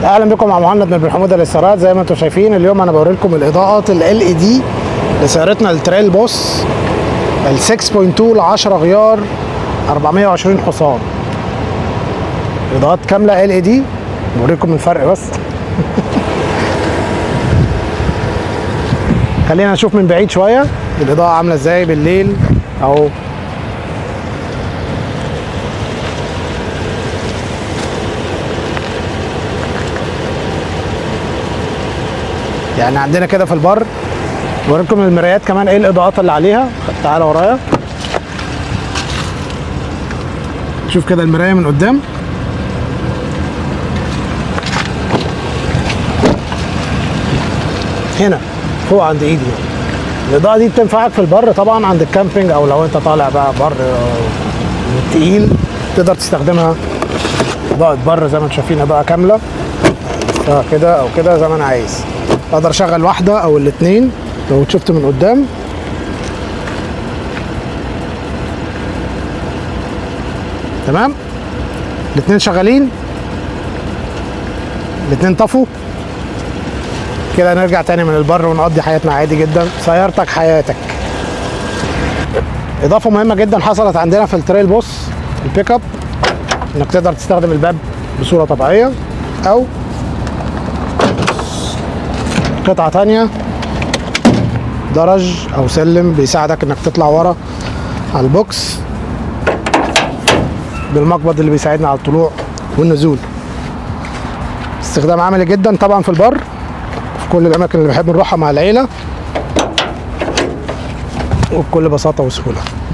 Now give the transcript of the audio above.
اهلا بكم مع مهند من بن حموده للسيارات. زي ما انتم شايفين اليوم انا بوري لكم الاضاءات ال LED لسيارتنا التريل بوس ال 6.2 ل 10 غيار 420 حصان. اضاءات كامله LED. بوريكم الفرق بس. خلينا نشوف من بعيد شويه الاضاءه عامله ازاي بالليل اهو. يعني عندنا كده في البر. بوريكم المرايات كمان ايه الاضاءات اللي عليها. تعالى ورايا شوف كده المرايه من قدام. هنا فوق عند ايدي. الاضاءه دي بتنفعك في البر طبعا عند الكامبينج، او لو انت طالع بقى بر تقيل تقدر تستخدمها اضاءه بر. زي ما انتم شايفين اضاءه كامله كده او كده زي ما انا عايز. اقدر اشغل واحده او الاثنين لو شفت من قدام. تمام، الاثنين شغالين، الاثنين طفوا كده. نرجع تاني من البر ونقضي حياتنا عادي جدا. سيارتك حياتك. اضافه مهمه جدا حصلت عندنا في التريل بوس البيك اب، انك تقدر تستخدم الباب بصوره طبيعيه او قطعه تانيه درج او سلم بيساعدك انك تطلع ورا على البوكس بالمقبض اللي بيساعدنا على الطلوع والنزول. استخدام عملي جدا طبعا في البر في كل الاماكن اللي بنحب نروحها مع العيله وبكل بساطه وسهوله.